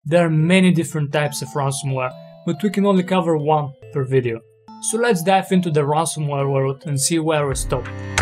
There are many different types of ransomware, but we can only cover one per video. So let's dive into the ransomware world and see where we stop.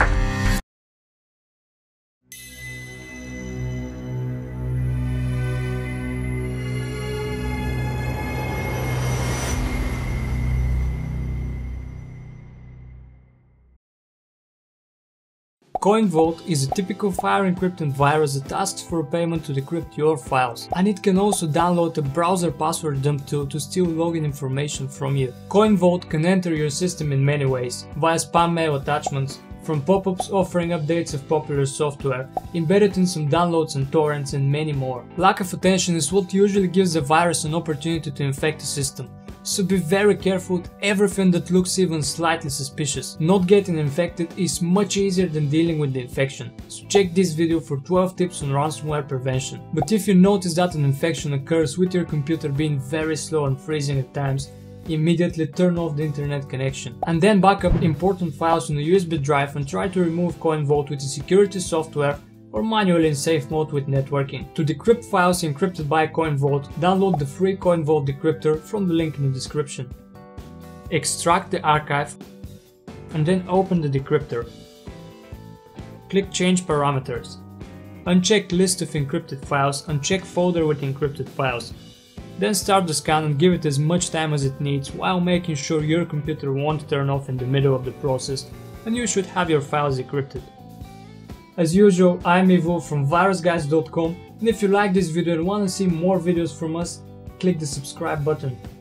CoinVault is a typical file encrypted virus that asks for a payment to decrypt your files, and it can also download a browser password dump tool to steal login information from you. CoinVault can enter your system in many ways, via spam mail attachments, from pop-ups offering updates of popular software, embedded in some downloads and torrents, and many more. Lack of attention is what usually gives the virus an opportunity to infect the system. So be very careful with everything that looks even slightly suspicious. Not getting infected is much easier than dealing with the infection. So check this video for 12 tips on ransomware prevention. But if you notice that an infection occurs with your computer being very slow and freezing at times, immediately turn off the internet connection. And then back up important files on a USB drive and try to remove CoinVault with the security software or manually in safe mode with networking. To decrypt files encrypted by CoinVault, download the free CoinVault Decryptor from the link in the description. Extract the archive and then open the decryptor. Click Change Parameters. Uncheck List of encrypted files and check Folder with encrypted files. Then start the scan and give it as much time as it needs while making sure your computer won't turn off in the middle of the process, and you should have your files decrypted. As usual, I'm Ivo from virusguys.com, and if you like this video and want to see more videos from us, click the subscribe button.